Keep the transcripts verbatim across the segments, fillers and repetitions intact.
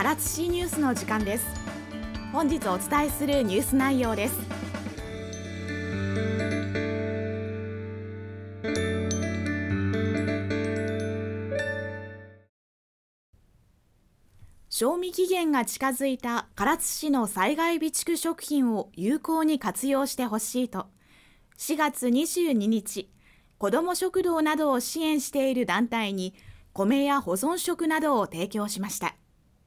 唐津市ニュースの時間です。本日お伝えするニュース内容です。賞味期限が近づいた唐津市の災害備蓄食品を有効に活用してほしいと、しがつにじゅうににち、子ども食堂などを支援している団体に米や保存食などを提供しました。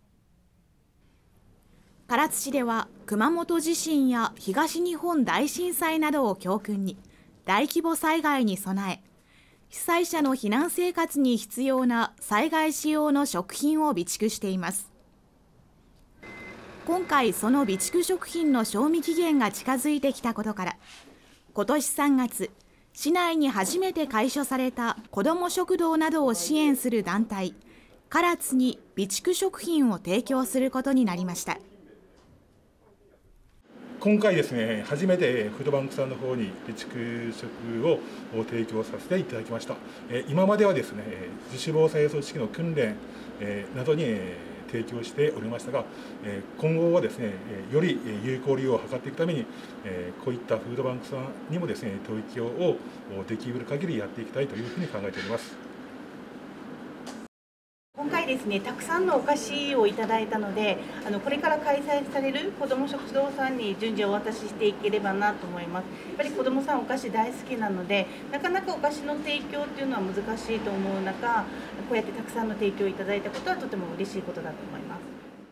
唐津市では熊本地震や東日本大震災などを教訓に大規模災害に備え、被災者の避難生活に必要な災害仕様の食品を備蓄しています。今回その備蓄食品の賞味期限が近づいてきたことから、今年さんがつ、市内に初めて開所された子ども食堂などを支援する団体、唐津に備蓄食品を提供することになりました。 今回ですね、初めてフードバンクさんの方に備蓄食を提供させていただきました。今まではですね、自主防災組織の訓練などに提供しておりましたが、今後はですね、より有効利用を図っていくために、こういったフードバンクさんにもですね、提供をできる限りやっていきたいというふうに考えております。 今回ですね、たくさんのお菓子をいただいたので、あのこれから開催される子ども食堂さんに順次お渡ししていければなと思います。やっぱり子どもさんお菓子大好きなので、なかなかお菓子の提供っていうのは難しいと思う中、こうやってたくさんの提供をいただいたことはとても嬉しいことだと思います。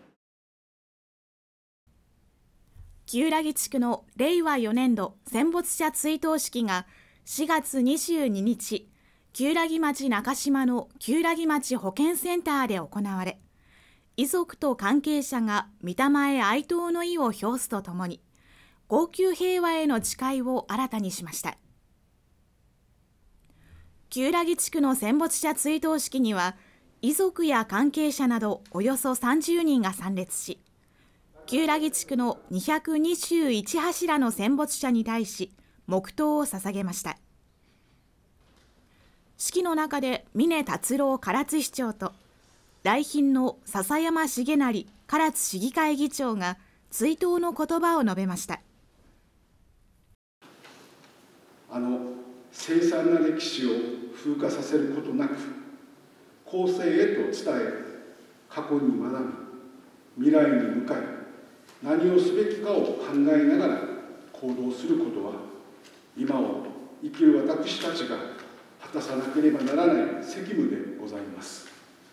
旧良木地区のれいわよねんど戦没者追悼式がしがつにじゅうににち、旧良木町中島の旧良木町保健センターで行われ、遺族と関係者が御霊へ哀悼の意を表すとともに、恒久平和への誓いを新たにしました。旧良木地区の戦没者追悼式には、遺族や関係者などおよそさんじゅうにんが参列し、旧良木地区のにひゃくにじゅういちはしらの戦没者に対し、黙祷を捧げました。式の中で峰達郎唐津市長と来賓の笹山重成唐津市議会議長が追悼の言葉を述べました。 あの凄惨な歴史を風化させることなく、後世へと伝え、過去に学び、未来に向かい、何をすべきかを考えながら行動することは、今を生きる私たちが果たさなければならない責務でございます。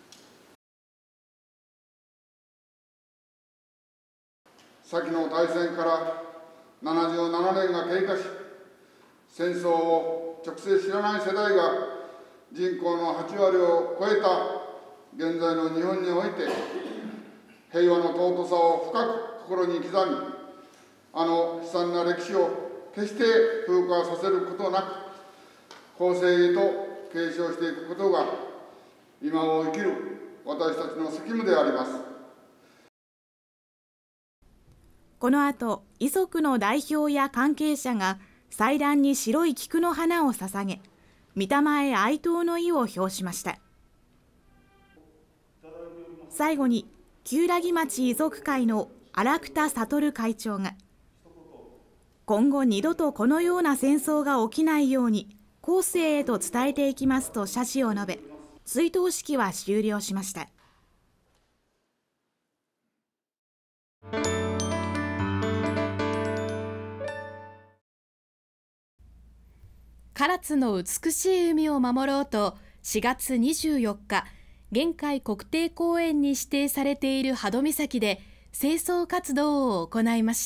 先の大戦からななじゅうななねんが経過し、戦争を直接知らない世代が人口のはちわりを超えた現在の日本において、平和の尊さを深く心に刻み、あの悲惨な歴史を決して風化させることなく、後世へと継承していくことが今を生きる私たちの責務であります。 この後、遺族の代表や関係者が祭壇に白い菊の花を捧げ、御霊へ哀悼の意を表しました。最後に旧良木町遺族会の荒久悟会長が、今後二度とこのような戦争が起きないように後世へと伝えていきますと謝辞を述べ、追悼式は終了しました。唐津の美しい海を守ろうと、しがつにじゅうよっか、玄海国定公園に指定されている波戸岬で清掃活動を行いました。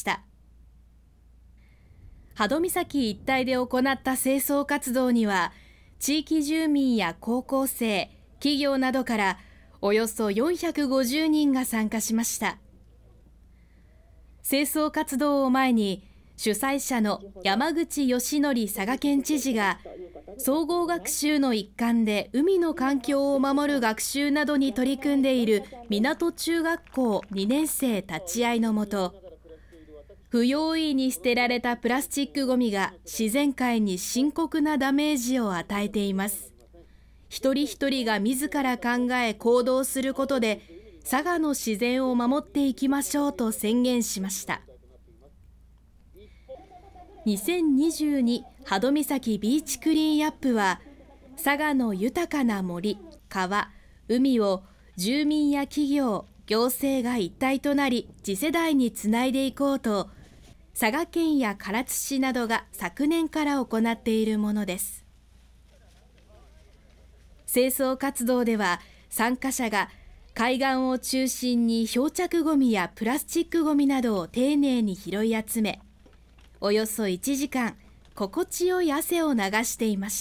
波戸岬一帯で行った清掃活動には、地域住民や高校生、企業などからおよそよんひゃくごじゅうにんが参加しました。清掃活動を前に、主催者の山口義則佐賀県知事が、総合学習の一環で海の環境を守る学習などに取り組んでいる港中学校にねんせい立ち会いのもと、不用意に捨てられたプラスチックごみが自然界に深刻なダメージを与えています。一人一人が自ら考え行動することで、 佐賀の自然を守っていきましょうと宣言しました。にせんにじゅうに波戸岬ビーチクリーンアップは、佐賀の豊かな森、川、海を住民や企業、行政が一体となり次世代につないでいこうと、佐賀県や唐津市などが昨年から行っているものです。清掃活動では、参加者が海岸を中心に漂着ごみやプラスチックごみなどを丁寧に拾い集め、およそいちじかん心地よい汗を流していました。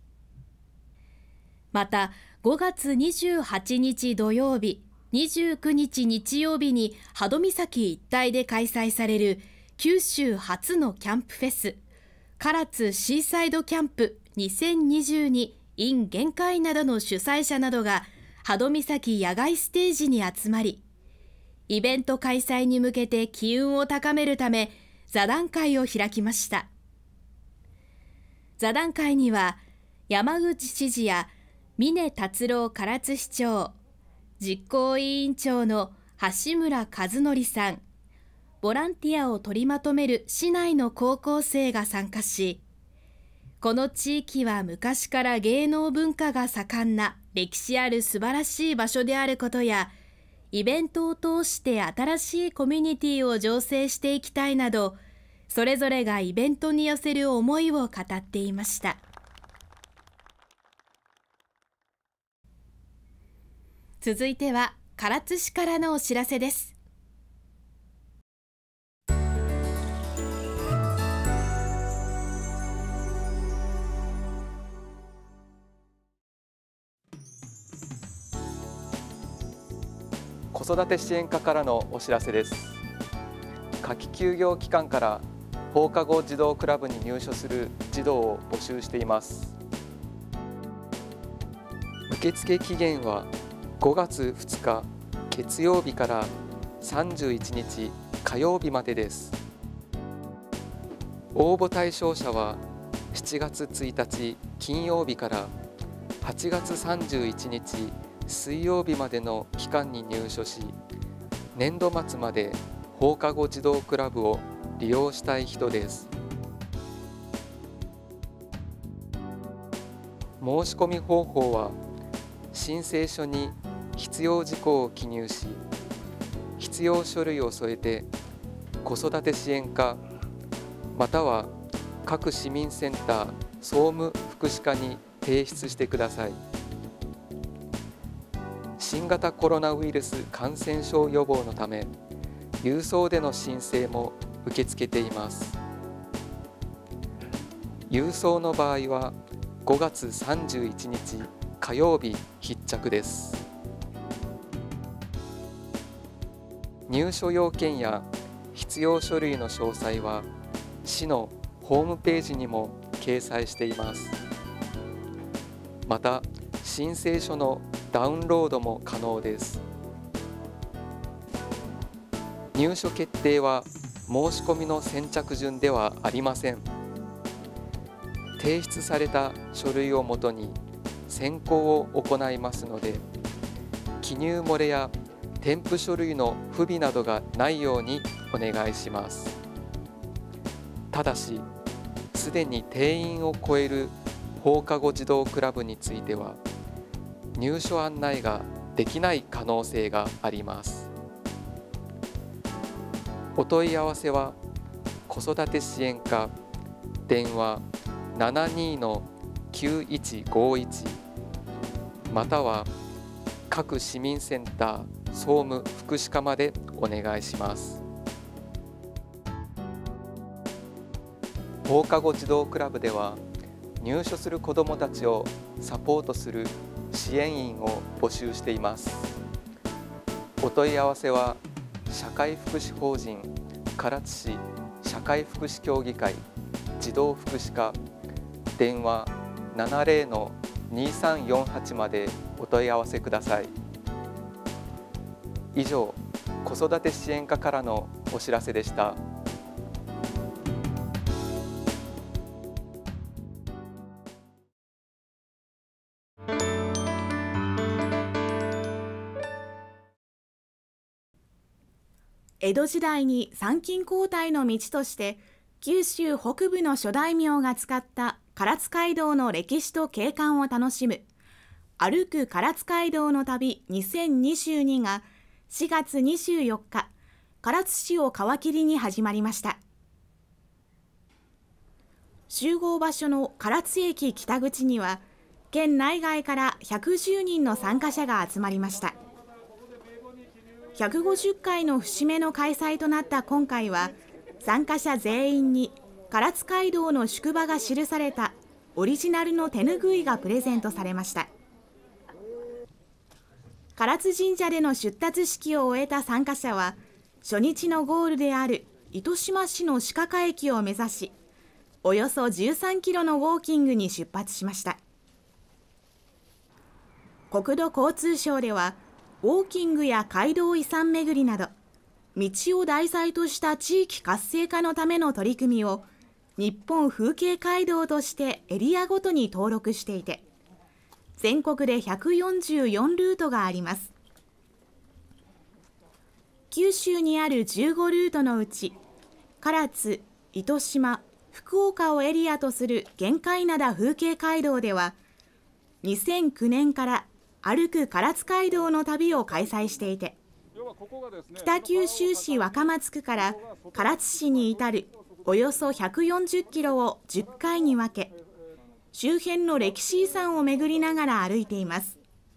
またごがつにじゅうはちにち土曜日、にじゅうくにち日曜日に波戸岬一帯で開催される九州初のキャンプフェス、唐津シーサイドキャンプにせんにじゅうに in 限界などの主催者などが波戸岬野外ステージに集まり、イベント開催に向けて機運を高めるため座談会を開きました。座談会には山口知事や峰達郎唐津市長、実行委員長の橋村和則さん、ボランティアを取りまとめる市内の高校生が参加し、この地域は昔から芸能文化が盛んな歴史ある素晴らしい場所であることや、イベントを通して新しいコミュニティを醸成していきたいなど、それぞれがイベントに寄せる思いを語っていました。続いては唐津市からのお知らせです。 子育て支援課からのお知らせです。夏季休業期間から放課後児童クラブに入所する児童を募集しています。受付期限はごがつふつか月曜日からさんじゅういちにち火曜日までです。応募対象者はしちがつついたち金曜日からはちがつさんじゅういちにち水曜日までの期間に入所し、年度末まで放課後児童クラブを利用したい人です。申し込み方法は、申請書に必要事項を記入し、必要書類を添えて子育て支援課または各市民センター総務福祉課に提出してください。新型コロナウイルス感染症予防のため、郵送での申請も受け付けています。郵送の場合はごがつさんじゅういちにち火曜日必着です。入所要件や必要書類の詳細は市のホームページにも掲載しています。また申請書のダウンロードも可能です。入所決定は申し込みの先着順ではありません。提出された書類をもとに選考を行いますので、記入漏れや添付書類の不備などがないようにお願いします。ただし、すでに定員を超える放課後児童クラブについては、入所案内ができない可能性があります。お問い合わせは、子育て支援課電話 ななにー きゅういちごいち または各市民センター総務福祉課までお願いします。放課後児童クラブでは、入所する子どもたちをサポートする支援員を募集しています。お問い合わせは社会福祉法人唐津市社会福祉協議会児童福祉課電話 ななぜろ にさんよんはち までお問い合わせください。以上、子育て支援課からのお知らせでした。 江戸時代に参勤交代の道として九州北部の諸大名が使った唐津街道の歴史と景観を楽しむ歩く唐津街道の旅にせんにじゅうにがしがつにじゅうよっか、唐津市を皮切りに始まりました。集合場所の唐津駅北口には県内外からひゃくじゅうにんの参加者が集まりました。ひゃくごじゅっかいの節目の開催となった今回は、参加者全員に唐津街道の宿場が記されたオリジナルの手ぬぐいがプレゼントされました。唐津神社での出立式を終えた参加者は、初日のゴールである糸島市の鹿鹿駅を目指し、およそじゅうさんキロのウォーキングに出発しました。国土交通省では、ウォーキングや街道遺産巡りなど、道を題材とした地域活性化のための取り組みを、日本風景街道としてエリアごとに登録していて、全国でひゃくよんじゅうよんルートがあります。九州にあるじゅうごルートのうち、唐津、糸島、福岡をエリアとする玄界灘風景街道では、にせんきゅうねんから歩く唐津街道の旅を開催していて、北九州市若松区から唐津市に至るおよそひゃくよんじゅっキロをじゅっかいに分け、周辺の歴史遺産を巡りながら歩いています。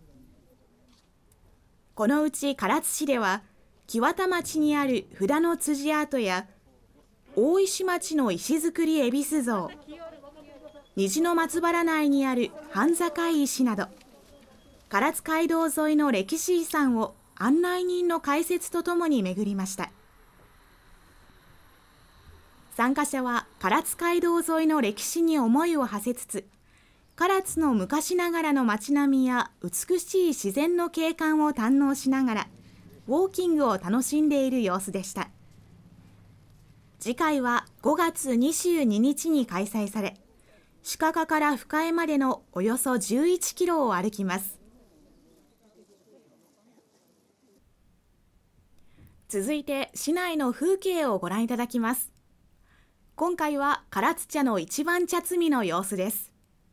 このうち唐津市では、木幡町にある札の辻跡や、大石町の石造り恵比寿像、虹の松原内にある半坂石など、唐津街道沿いの歴史遺産を案内人の解説とともに巡りました。参加者は唐津街道沿いの歴史に思いを馳せつつ、唐津の昔ながらの街並みや美しい自然の景観を堪能しながら、ウォーキングを楽しんでいる様子でした。次回はごがつにじゅうににちに開催され、鹿鹿から深江までのおよそじゅういちキロを歩きます。続いて市内の風景をご覧いただきます。今回は唐津茶の一番茶摘みの様子です。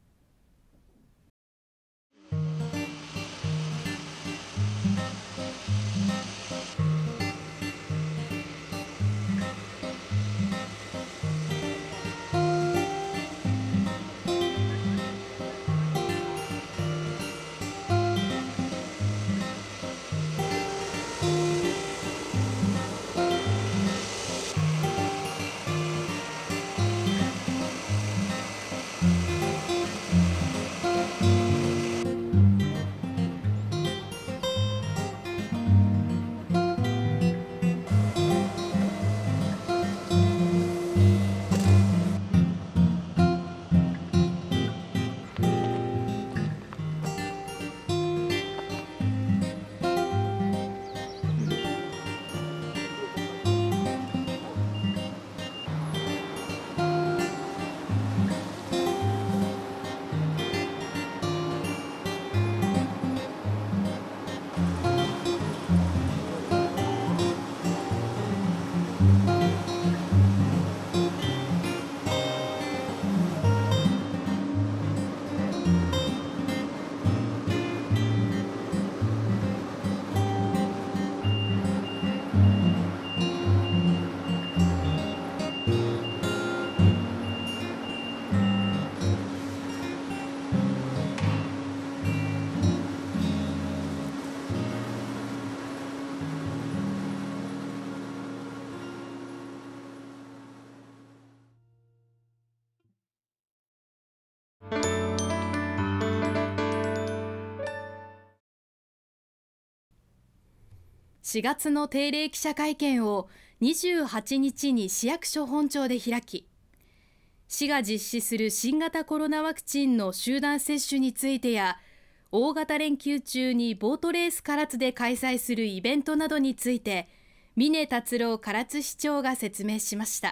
しがつの定例記者会見をにじゅうはちにちに市役所本庁で開き、市が実施する新型コロナワクチンの集団接種についてや、大型連休中にボートレース唐津で開催するイベントなどについて、峰達郎唐津市長が説明しました。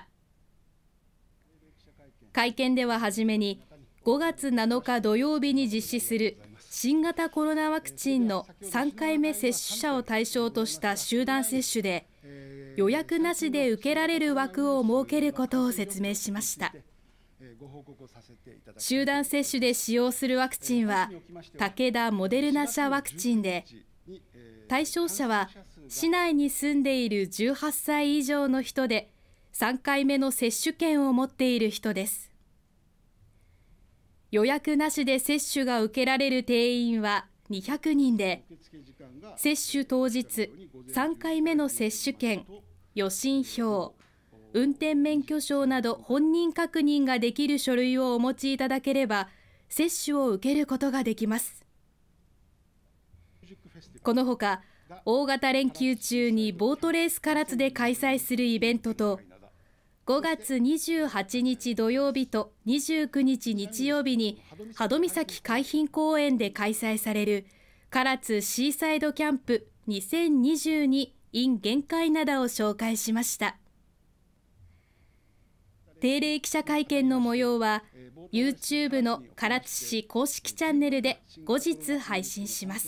会見でははじめに、ごがつなのか土曜日に実施する新型コロナワクチンのさんかいめ接種者を対象とした集団接種で、 予約なしで受けられる枠を設けることを説明しました。集団接種で使用するワクチンは武田モデルナ社ワクチンで、対象者は市内に住んでいるじゅうはっさい以上の人でさんかいめの接種券を持っている人です。予約なしで接種が受けられる定員はにひゃくにんで、接種当日さんかいめの接種券、予診票、運転免許証など本人確認ができる書類をお持ちいただければ接種を受けることができます。このほか大型連休中にボートレース唐津で開催するイベントと、ごがつにじゅうはちにち土曜日とにじゅうくにち日曜日に波戸岬海浜公園で開催される唐津シーサイドキャンプにせんにじゅうに in 玄界灘を紹介しました。定例記者会見の模様は YouTube の唐津市公式チャンネルで後日配信します。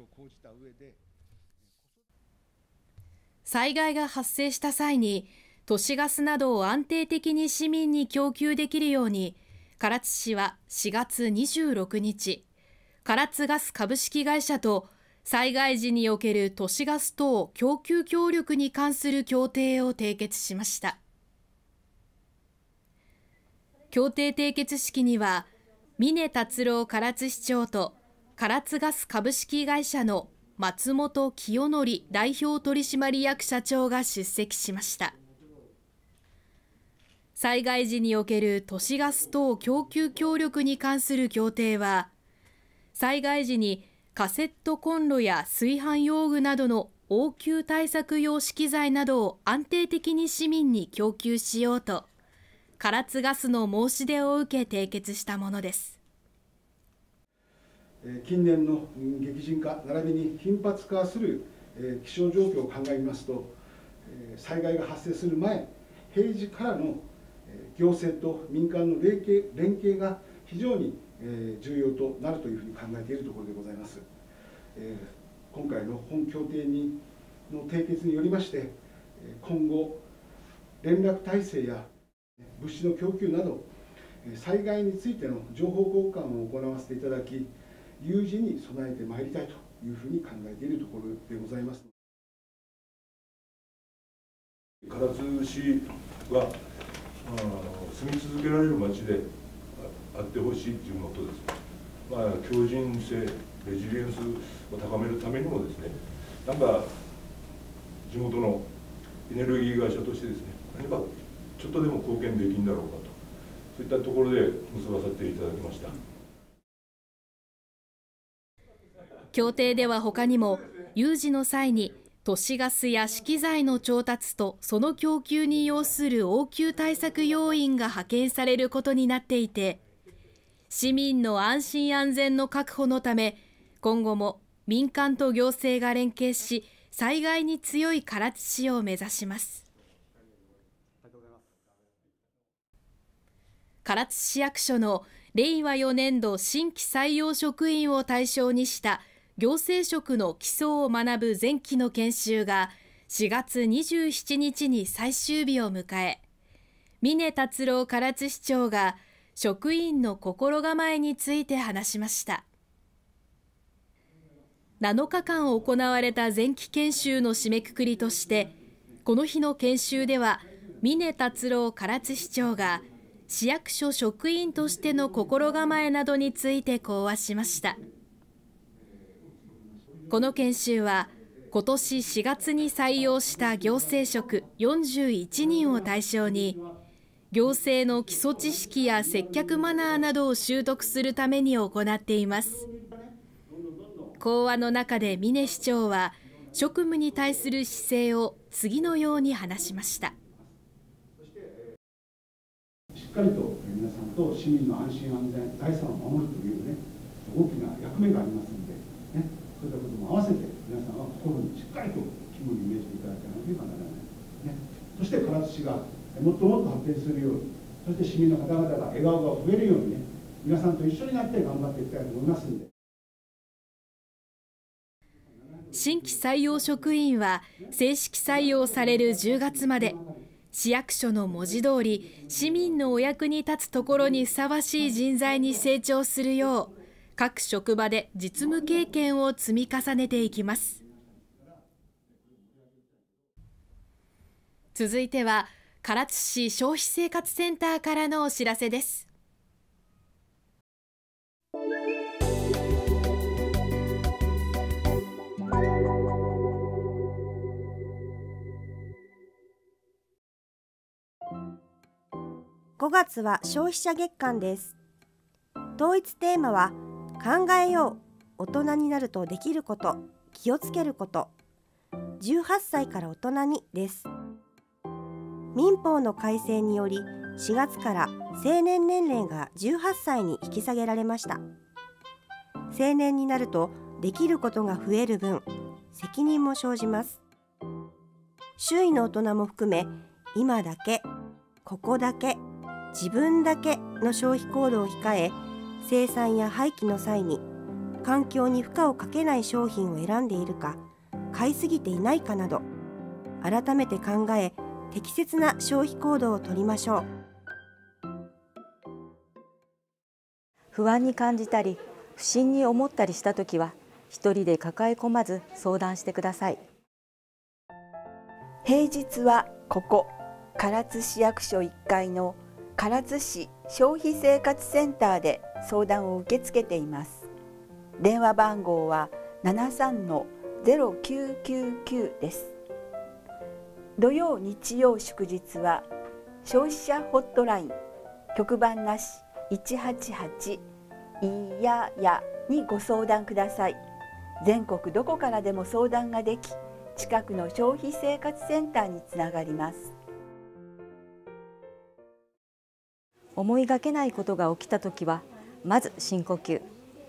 災害が発生した際に都市ガスなどを安定的に市民に供給できるように、唐津市はしがつにじゅうろくにち、唐津ガス株式会社と災害時における都市ガス等供給協力に関する協定を締結しました。協定締結式には峰達郎唐津市長と唐津ガス株式会社の松本清則代表取締役社長が出席しました。災害時における都市ガス等供給協力に関する協定は、災害時にカセットコンロや炊飯用具などの応急対策用資機材などを安定的に市民に供給しようと、唐津ガスの申し出を受け締結したものです。 近年の激甚化並びに頻発化する気象状況を考えますと、災害が発生する前、平時からの行政と民間の連携、連携が非常に重要となるというふうに考えているところでございます。今回の本協定にの締結によりまして、今後連絡体制や物資の供給など災害についての情報交換を行わせていただき、有事に備えてまいりたいというふうに考えているところでございます。 唐津市は住み続けられる町であってほしいということです。まあ、強靭性、レジリエンスを高めるためにもですね、なんか地元のエネルギー会社としてですね、何かちょっとでも貢献できるんだろうかと、そういったところで結ばせていただきました。 協定では他にも有事の際に都市ガスや資機材の調達とその供給に要する応急対策要員が派遣されることになっていて、市民の安心安全の確保のため今後も民間と行政が連携し災害に強い唐津市を目指します。唐津市役所のれいわよねんど新規採用職員を対象にした行政職の基礎を学ぶ前期の研修がしがつにじゅうしちにちに最終日を迎え、峰達郎唐津市長が職員の心構えについて話しました。なのかかん行われた前期研修の締めくくりとして、この日の研修では峰達郎唐津市長が市役所職員としての心構えなどについて講話しました。この研修は今年しがつに採用した行政職よんじゅういちにんを対象に、行政の基礎知識や接客マナーなどを習得するために行っています。講話の中で峰市長は職務に対する姿勢を次のように話しました。 しっかりと皆さんと市民の安心安全、財産を守るというね、大きな役目がありますので、ね、そういったことも合わせて皆さんは心にしっかりと肝に銘じていただかなければならない、ね、そして唐津市がもっともっと発展するように、そして市民の方々が笑顔が増えるようにね、皆さんと一緒になって頑張っていきたいと思いますので。 新規採用職員は正式採用されるじゅうがつまで、市役所の文字通り市民のお役に立つところにふさわしい人材に成長するよう、各職場で実務経験を積み重ねていきます。続いては唐津市消費生活センターからのお知らせです。 ごがつは消費者月間です。統一テーマは考えよう、大人になるとできること、気をつけること、じゅうはっさいから大人にです。民法の改正によりしがつから成年年齢がじゅうはっさいに引き下げられました。成年になるとできることが増える分、責任も生じます。周囲の大人も含め、今だけ、ここだけ、自分だけの消費行動を控え、生産や廃棄の際に環境に負荷をかけない商品を選んでいるか、買いすぎていないかなど、改めて考え、適切な消費行動をとりましょう。 不安に感じたり、不審に思ったりしたときは、一人で抱え込まず相談してください。 平日はここ唐津市役所いっかいの唐津市消費生活センターで相談を受け付けています。電話番号は ななさんのゼロきゅうきゅうきゅう です。土曜日曜祝日は消費者ホットライン局番なしいちはちはちいややにご相談ください。全国どこからでも相談ができ、近くの消費生活センターにつながります。 思いがけないことが起きたときは、まず深呼吸。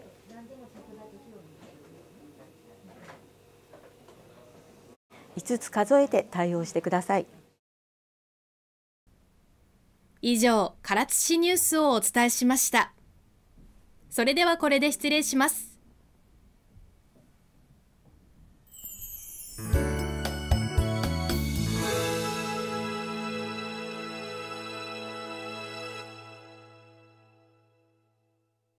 いつつ数えて対応してください。 以上、唐津市ニュースをお伝えしました。それではこれで失礼します。